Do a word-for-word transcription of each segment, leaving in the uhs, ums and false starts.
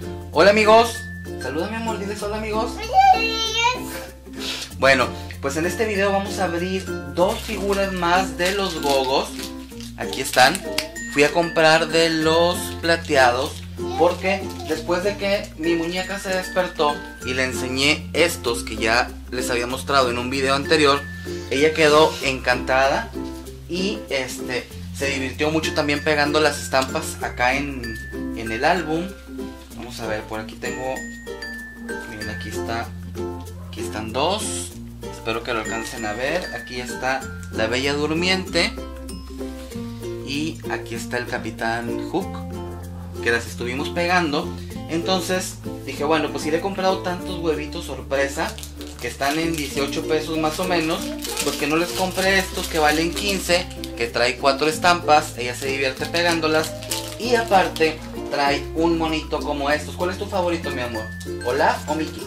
Hola amigos. Salúdame amor, diles hola amigos. Bueno, pues en este video vamos a abrir dos figuras más de los gogos. Aquí están. Fui a comprar de los plateados porque después de que mi muñeca se despertó y le enseñé estos que ya les había mostrado en un video anterior, ella quedó encantada y este se divirtió mucho también pegando las estampas acá en, en el álbum. Vamos a ver, por aquí tengo, miren, aquí está, aquí están dos, espero que lo alcancen a ver. Aquí está la Bella Durmiente y aquí está el Capitán Hook, que las estuvimos pegando. Entonces dije, bueno, pues si le he comprado tantos huevitos sorpresa que están en dieciocho pesos más o menos, pues que no les compré estos que valen quince, que trae cuatro estampas. Ella se divierte pegándolas y aparte trae un monito como estos. ¿Cuál es tu favorito, mi amor? ¿Olaf o Mickey?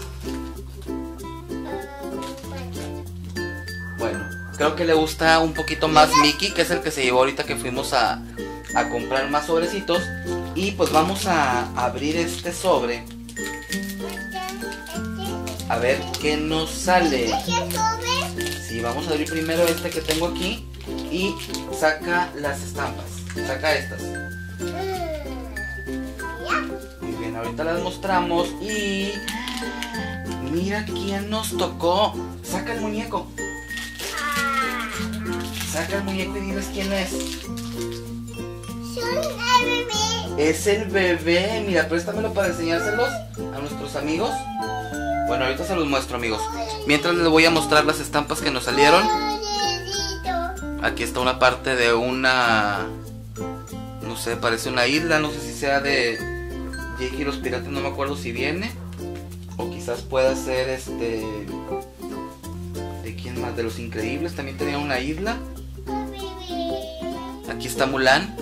Bueno, creo que le gusta un poquito más Mickey, que es el que se llevó ahorita que fuimos a, a comprar más sobrecitos. Y pues vamos a abrir este sobre, a ver qué nos sale. Sí, vamos a abrir primero este que tengo aquí y saca las estampas, saca estas. Muy bien, ahorita las mostramos y mira quién nos tocó. Saca el muñeco. Saca el muñeco y diles quién es. Es el bebé. Mira, préstamelo para enseñárselos a nuestros amigos. Bueno, ahorita se los muestro, amigos. Mientras les voy a mostrar las estampas que nos salieron. Aquí está una parte de una, no sé, parece una isla. No sé si sea de Jake y los Piratas, no me acuerdo si viene, o quizás pueda ser este, ¿de quién más? De Los Increíbles, también tenía una isla. Aquí está Mulan.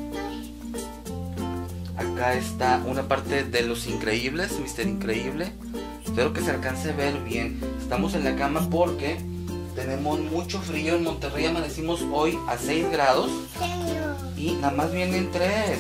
Acá está una parte de Los Increíbles, Mister Increíble. Espero que se alcance a ver bien. Estamos en la cama porque tenemos mucho frío. En Monterrey amanecimos hoy a seis grados y nada más vienen tres.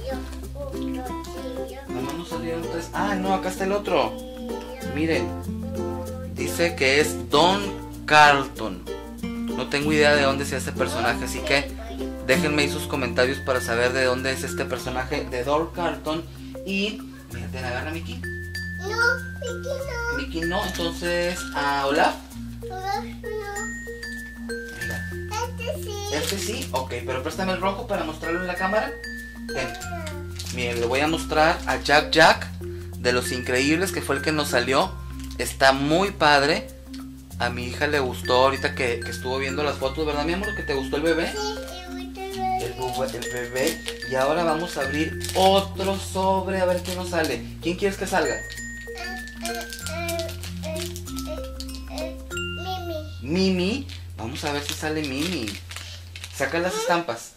Nada más nos salieron tres. Ah, no, acá está el otro. Miren, dice que es Don Carlton. No tengo idea de dónde sea este personaje, así que déjenme ahí sus comentarios para saber de dónde es este personaje de Don Carlton. Y, mira, ¿te la agarra Mickey? No, Mickey no. Mickey no, entonces, ¿a Olaf? Olaf no. Mira. Este sí. Este sí, ok, pero préstame el rojo para mostrarlo en la cámara. Ten. Miren, le voy a mostrar a Jack Jack de Los Increíbles, que fue el que nos salió. Está muy padre. A mi hija le gustó ahorita que, que estuvo viendo las fotos, ¿verdad, mi amor? ¿Que te gustó el bebé? Sí, me gusta el bebé. El, bu- el bebé. Y ahora vamos a abrir otro sobre a ver qué nos sale. ¿Quién quieres que salga? Eh, eh, eh, eh, eh, Mimi. Mimi. Vamos a ver si sale Mimi. Saca las estampas.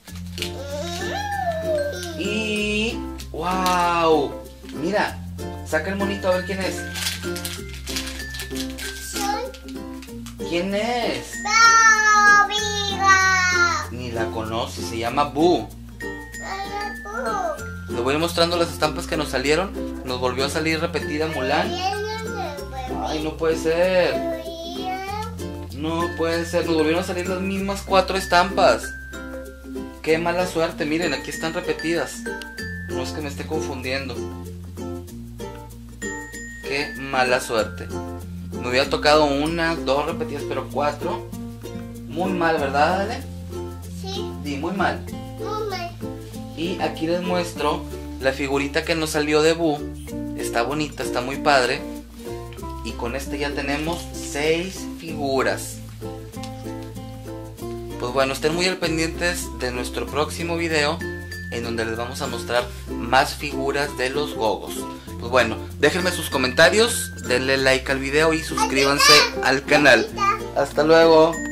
Y... ¡wow! Mira, saca el monito a ver quién es. Son ¿Quién es? Bobiga. Ni la conoce, se llama Boo. Le voy a ir mostrando las estampas que nos salieron. Nos volvió a salir repetida Mulan. Ay, no puede ser. No puede ser, nos volvieron a salir las mismas cuatro estampas. Qué mala suerte, miren, aquí están repetidas. No es que me esté confundiendo. Qué mala suerte. Me hubiera tocado una, dos repetidas, pero cuatro. Muy mal, ¿verdad, Ale? Sí, Sí, muy mal. mamá. Y aquí les muestro la figurita que nos salió de Boo. Está bonita, está muy padre. Y con este ya tenemos seis figuras. Pues bueno, estén muy al pendientes de nuestro próximo video, en donde les vamos a mostrar más figuras de los gogos. Pues bueno, déjenme sus comentarios, denle like al video y suscríbanse al canal. Hasta luego.